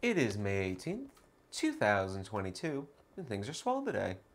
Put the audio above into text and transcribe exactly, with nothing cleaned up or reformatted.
It is May eighteenth, two thousand twenty-two, and things are swell today.